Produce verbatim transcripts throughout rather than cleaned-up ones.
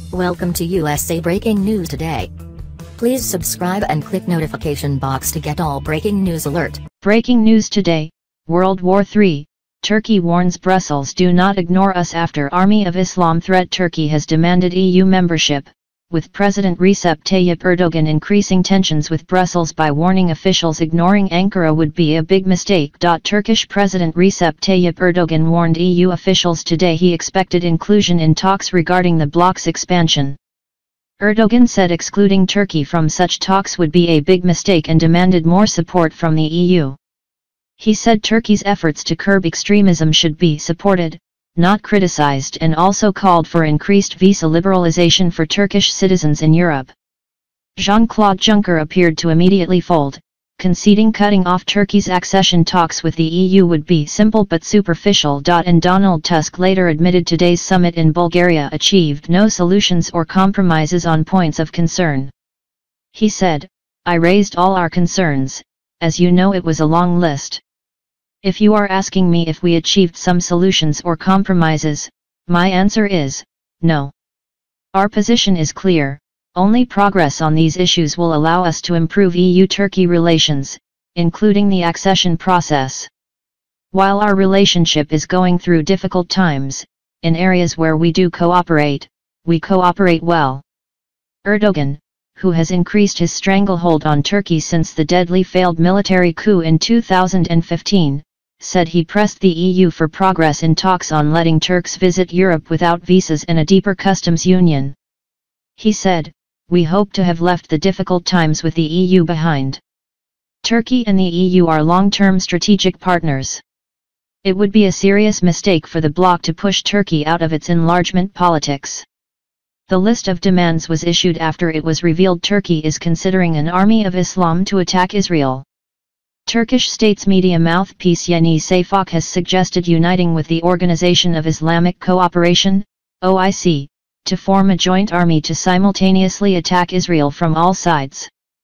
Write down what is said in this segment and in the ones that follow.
Welcome to U S A Breaking News Today. Please subscribe and click notification box to get all breaking news alert. Breaking news today, World War Three, Turkey warns Brussels do not ignore us after Army of Islam threat. Turkey has demanded E U membership, with President Recep Tayyip Erdogan increasing tensions with Brussels by warning officials ignoring Ankara would be a big mistake. Turkish President Recep Tayyip Erdogan warned E U officials today he expected inclusion in talks regarding the bloc's expansion. Erdogan said excluding Turkey from such talks would be a big mistake and demanded more support from the E U. He said Turkey's efforts to curb extremism should be supported, not criticized, and also called for increased visa liberalization for Turkish citizens in Europe. Jean-Claude Juncker appeared to immediately fold, conceding cutting off Turkey's accession talks with the E U would be simple but superficial. And Donald Tusk later admitted today's summit in Bulgaria achieved no solutions or compromises on points of concern. He said, "I raised all our concerns, as you know it was a long list. If you are asking me if we achieved some solutions or compromises, my answer is, no. Our position is clear, only progress on these issues will allow us to improve E U-Turkey relations, including the accession process. While our relationship is going through difficult times, in areas where we do cooperate, we cooperate well." Erdogan, who has increased his stranglehold on Turkey since the deadly failed military coup in two thousand fifteen, said he pressed the E U for progress in talks on letting Turks visit Europe without visas and a deeper customs union. He said, "We hope to have left the difficult times with the E U behind. Turkey and the E U are long-term strategic partners. It would be a serious mistake for the bloc to push Turkey out of its enlargement politics." The list of demands was issued after it was revealed Turkey is considering an Army of Islam to attack Israel. Turkish state's media mouthpiece Yeni Şafak has suggested uniting with the Organization of Islamic Cooperation, O I C, to form a joint army to simultaneously attack Israel from all sides.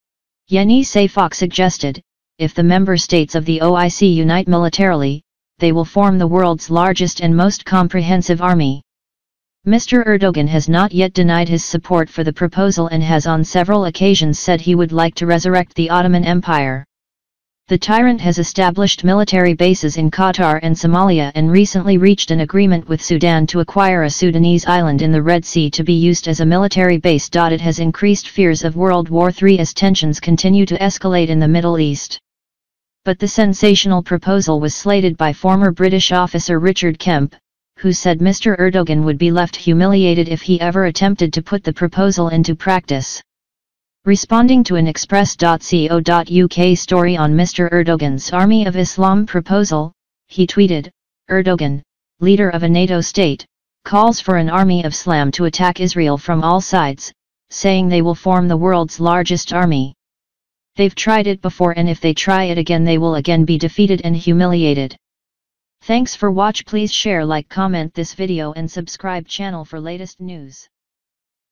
Yeni Şafak suggested, if the member states of the O I C unite militarily, they will form the world's largest and most comprehensive army. Mister Erdogan has not yet denied his support for the proposal and has on several occasions said he would like to resurrect the Ottoman Empire. The tyrant has established military bases in Qatar and Somalia and recently reached an agreement with Sudan to acquire a Sudanese island in the Red Sea to be used as a military base. It has increased fears of World War Three as tensions continue to escalate in the Middle East. But the sensational proposal was slated by former British officer Richard Kemp, who said Mister Erdogan would be left humiliated if he ever attempted to put the proposal into practice. Responding to an express dot co dot U K story on Mister Erdogan's Army of Islam proposal, he tweeted, "Erdogan, leader of a NATO state, calls for an Army of Islam to attack Israel from all sides, saying they will form the world's largest army. They've tried it before and if they try it again they will again be defeated and humiliated." Thanks for watch. Please share, like, comment this video and subscribe channel for latest news.